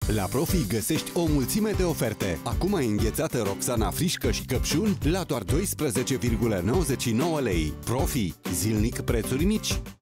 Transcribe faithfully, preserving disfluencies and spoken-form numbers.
La Profi găsești o mulțime de oferte. Acum ai înghețată Roxana frișcă și căpșuni la doar doisprezece virgulă nouăzeci și nouă lei. Profi, zilnic prețuri mici.